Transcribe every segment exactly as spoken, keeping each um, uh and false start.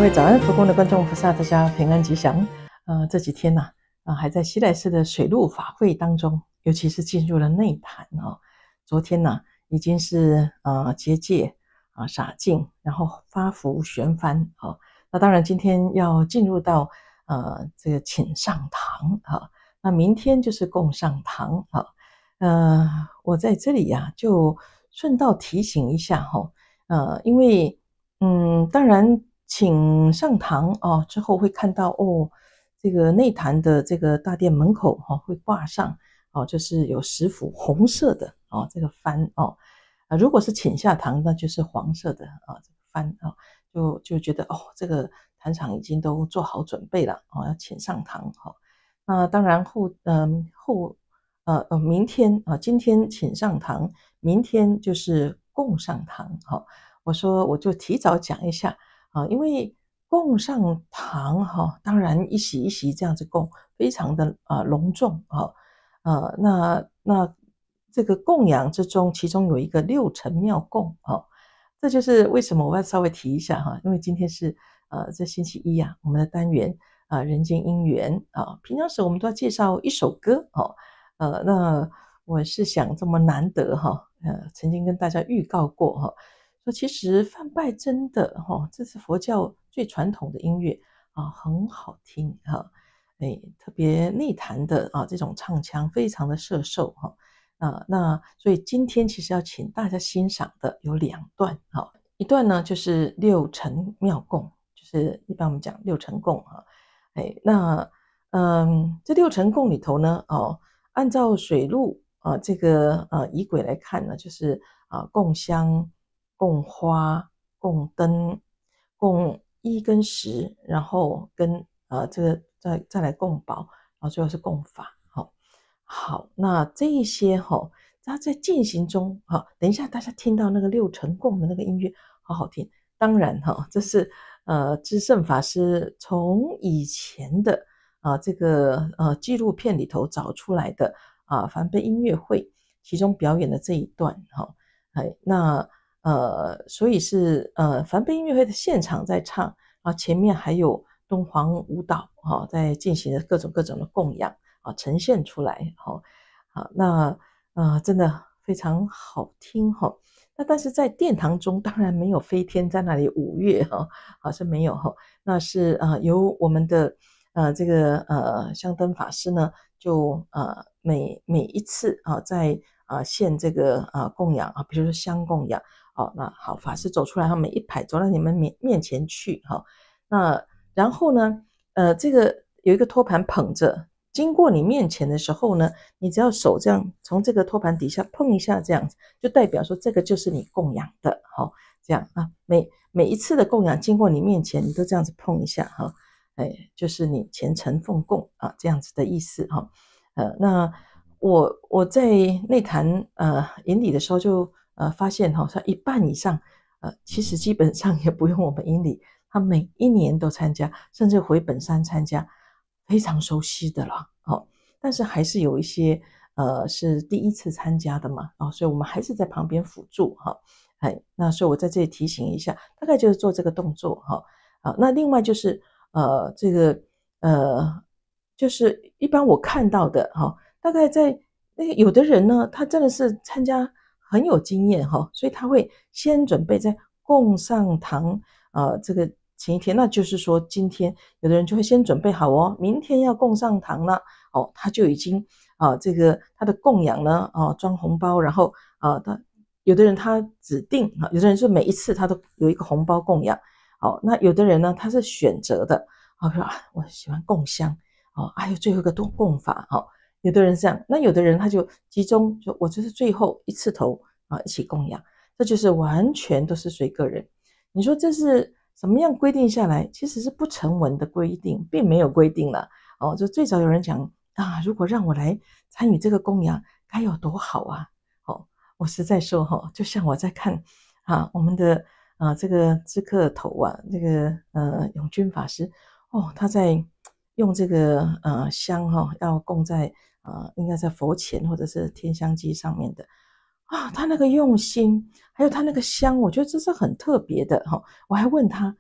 位早安，佛光的观众菩萨，大家平安吉祥。呃，这几天呢、啊，呃，还在西来寺的水陆法会当中，尤其是进入了内坛哦。昨天呢、啊，已经是呃结界啊、洒净，然后发福旋幡哦。那当然，今天要进入到呃这个请上堂啊，那明天就是供上堂啊。呃，我在这里呀、啊，就顺道提醒一下哈、哦，呃，因为嗯，当然。请上堂哦，之后会看到哦，这个内坛的这个大殿门口哈、哦、会挂上哦，就是有十幅红色的哦这个幡哦，啊如果是请下堂那就是黄色的啊这个幡啊，就就觉得哦这个坛场已经都做好准备了哦，要请上堂哈、哦。那当然后嗯后呃呃明天啊，今天请上堂，明天就是供上堂哈、哦。我说我就提早讲一下。啊，因为供上堂哈，当然一席一席这样子供，非常的啊隆重啊，呃，那那这个供养之中，其中有一个六尘妙供啊，这就是为什么我要稍微提一下哈，因为今天是呃这星期一啊，我们的单元啊人间姻缘啊，平常时我们都要介绍一首歌哦，呃，那我是想这么难得哈，呃，曾经跟大家预告过哈。说其实梵唄真的哈、哦，这是佛教最传统的音乐啊，很好听哈，哎，特别内坛的啊这种唱腔非常的摄受哈啊，那所以今天其实要请大家欣赏的有两段哈，一段呢就是六尘妙供，就是一般我们讲六尘供啊，哎，那嗯这六尘供里头呢哦，按照水陆啊这个呃仪轨来看呢，就是啊供香。供花、供灯、供衣跟食，然后跟呃这个再再来供宝，然后最后是供法。好、哦，好，那这一些哈、哦，它在进行中，哈、哦，等一下大家听到那个六尘供的那个音乐，好好听。当然哈、哦，这是呃知圣法师从以前的啊这个呃纪录片里头找出来的啊梵呗音乐会其中表演的这一段哈、哦，哎那。呃，所以是呃梵呗音乐会的现场在唱啊，前面还有敦煌舞蹈哈、哦，在进行的各种各种的供养啊，呈现出来哈、哦，好，那呃真的非常好听哈、哦。那但是在殿堂中当然没有飞天在那里舞乐哈，啊是没有哈、哦，那是呃由我们的呃这个呃香灯法师呢，就呃每每一次啊在啊献这个啊供养啊，比如说香供养。好，那好，法师走出来，他每一排走到你们面面前去，哈，那然后呢，呃，这个有一个托盘捧着，经过你面前的时候呢，你只要手这样从这个托盘底下碰一下，这样子就代表说这个就是你供养的，哈，这样啊，每每一次的供养经过你面前，你都这样子碰一下，哈，哎，就是你虔诚奉供啊，这样子的意思，哈，呃，那我我在内坛呃引礼的时候就。呃，发现哈、哦，他一半以上，呃，其实基本上也不用我们引礼，他每一年都参加，甚至回本山参加，非常熟悉的了，哦。但是还是有一些，呃，是第一次参加的嘛，哦，所以我们还是在旁边辅助哈，哎，那所以我在这里提醒一下，大概就是做这个动作哈，啊，那另外就是，呃，这个，呃，就是一般我看到的哈，大概在那个有的人呢，他真的是参加。很有经验哈，所以他会先准备在供上堂呃这个前一天，那就是说今天有的人就会先准备好哦，明天要供上堂了哦，他就已经啊、呃、这个他的供养呢哦、呃、装红包，然后啊、呃、他有的人他指定啊，有的人是每一次他都有一个红包供养，哦，那有的人呢他是选择的，啊、哦、说啊我喜欢供香哦，还有最后一个多供法哦。有的人这样，那有的人他就集中，就我就是最后一次头啊一起供养，这就是完全都是随个人。你说这是怎么样规定下来？其实是不成文的规定，并没有规定了。哦，就最早有人讲啊，如果让我来参与这个供养，该有多好啊！哦，我实在说哈、哦，就像我在看啊我们的啊这个知客头啊，这个呃永军法师哦，他在用这个呃香哈、哦，要供在。呃，应该在佛前或者是天香机上面的啊，他那个用心，还有他那个香，我觉得这是很特别的哈、哦。我还问他，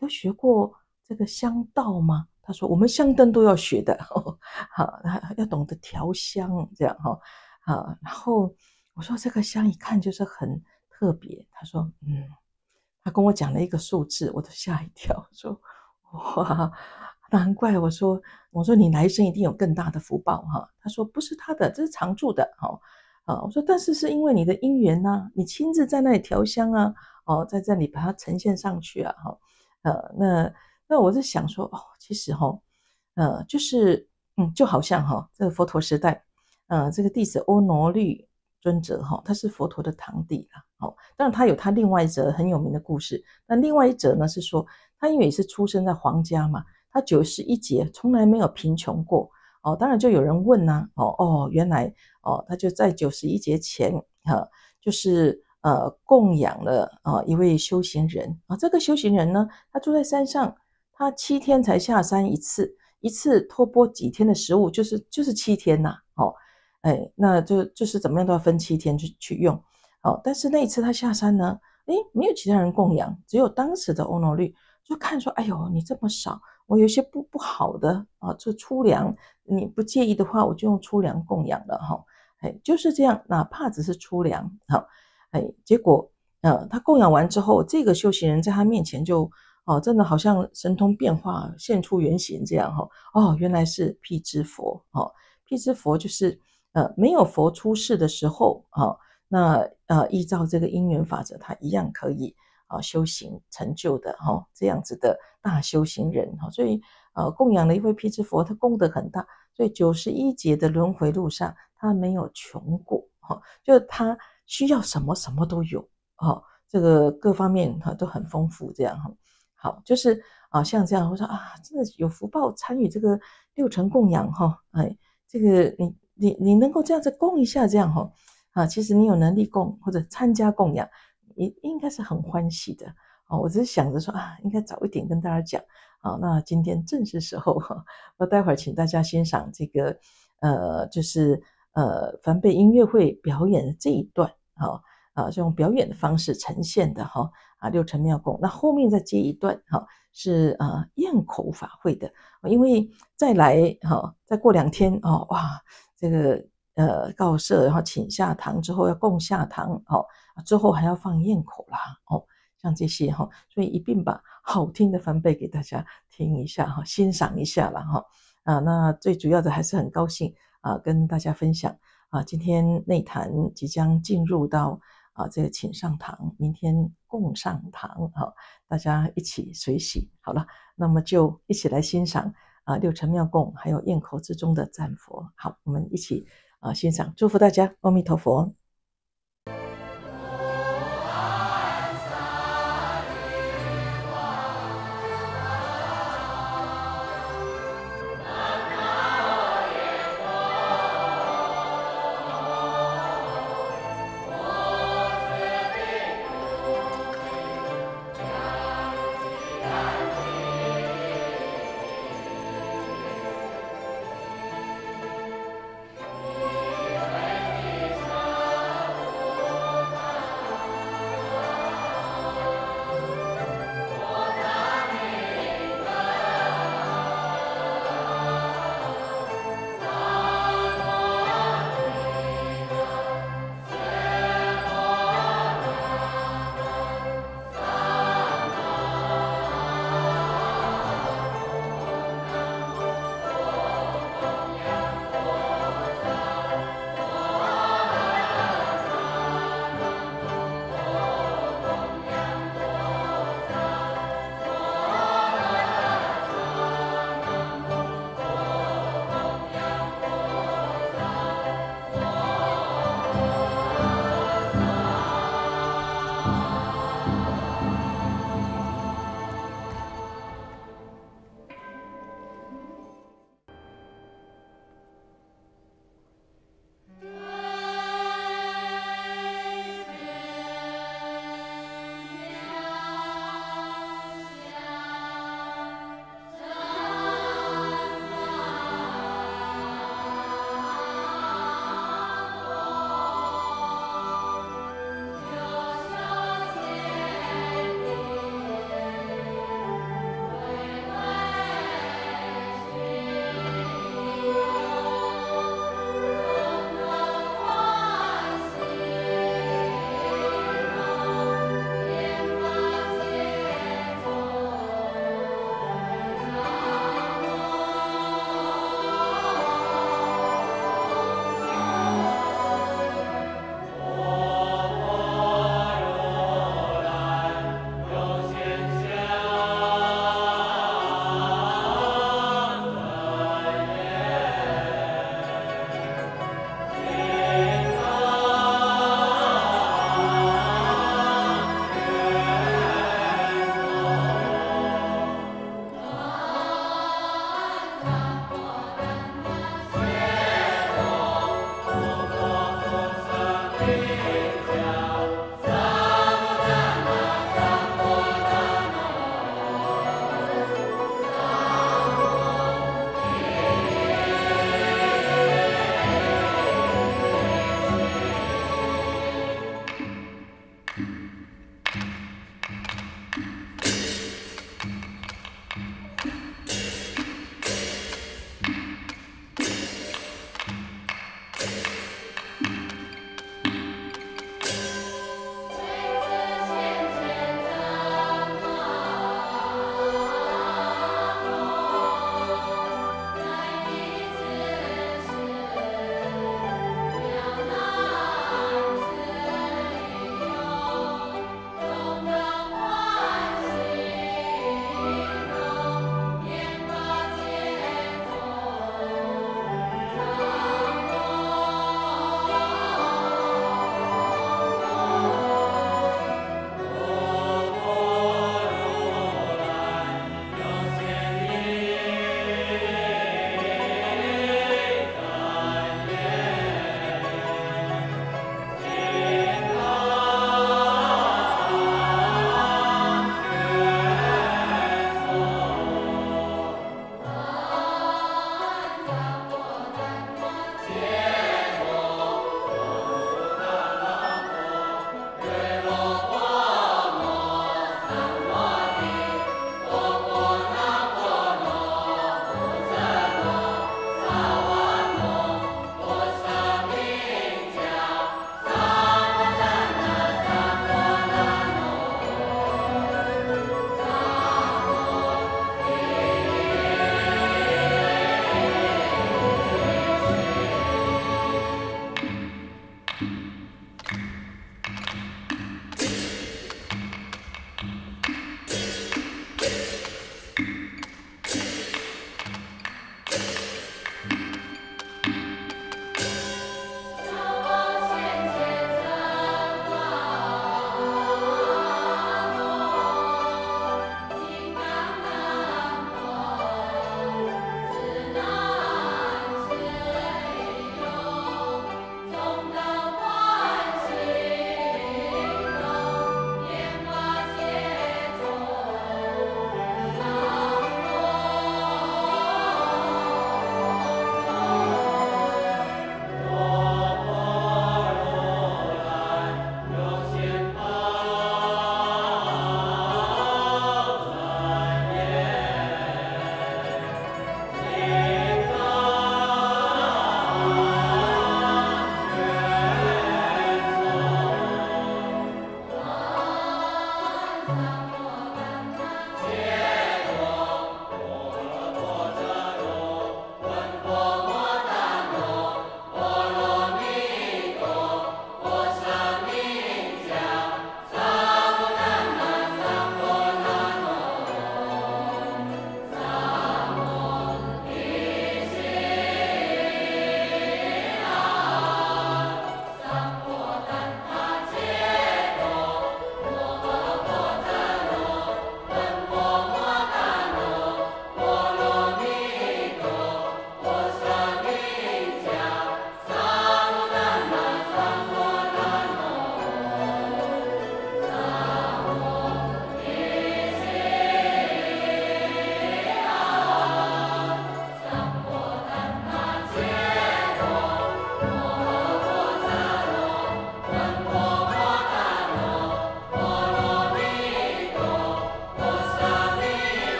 都学过这个香道吗？他说我们香灯都要学的，好，要懂得调香这样哈，啊，然后我说这个香一看就是很特别，他说嗯，他跟我讲了一个数字，我都吓一跳，说哇，难怪我说我说你来生一定有更大的福报哈，他说不是他的，这是常住的哈，啊，我说但是是因为你的因缘呐、啊，你亲自在那里调香啊，哦，在这里把它呈现上去啊，哈，呃，那那我在想说，哦，其实哈、哦，呃，就是嗯，就好像哈、哦，这个佛陀时代，呃，这个弟子欧罗律尊者哈、哦，他是佛陀的堂弟啦，哦，当然他有他另外一则很有名的故事，那另外一则呢是说，他因为也是出生在皇家嘛，他九十一劫从来没有贫穷过，哦，当然就有人问呐、啊，哦哦，原来哦，他就在九十一劫前，哈、呃，就是呃供养了啊、呃、一位修行人啊，这个修行人呢，他住在山上，他七天才下山一次，一次托钵几天的食物，就是就是七天呐、啊，哦，哎，那就就是怎么样都要分七天去去用，哦，但是那一次他下山呢，哎，没有其他人供养，只有当时的欧罗律就看说，哎呦，你这么少，我有些不不好的啊，这粗粮，你不介意的话，我就用粗粮供养了哈。哎，就是这样，哪怕只是粗粮，好，哎，结果，呃，他供养完之后，这个修行人在他面前就，哦，真的好像神通变化，现出原形这样哈。哦，原来是辟支佛，哦，辟支佛就是，呃，没有佛出世的时候，哦，那呃，依照这个因缘法则，他一样可以啊修行成就的哈、哦，这样子的大修行人哈、哦，所以呃，供养了一位辟支佛，他功德很大。所以九十一劫的轮回路上，他没有穷过，哈、哦，就他需要什么什么都有，哦，这个各方面哈、都很丰富，这样哈。好，就是啊，像这样，我说啊，真的有福报参与这个六尘供养哈、哦，哎，这个你你你能够这样子供一下，这样哈、哦，啊，其实你有能力供或者参加供养，应应该是很欢喜的。哦，我只是想着说啊，应该早一点跟大家讲。好，那今天正是时候哈，那待会儿请大家欣赏这个呃，就是呃梵贝音乐会表演的这一段，好啊，是用表演的方式呈现的哈啊，六尘妙供。那后面再接一段哈，是啊咽口法会的，因为再来哈，再过两天哦哇，这个呃告社然后请下堂之后要供下堂哦，之后还要放咽口啦哦。像这些哈，所以一并把好听的翻倍给大家听一下哈，欣赏一下了哈。啊，那最主要的还是很高兴啊，跟大家分享啊，今天内坛即将进入到啊这个请上堂，明天供上堂，好，大家一起随喜。好了，那么就一起来欣赏啊六尘妙供，还有咽口之中的赞佛。好，我们一起啊欣赏，祝福大家，阿弥陀佛。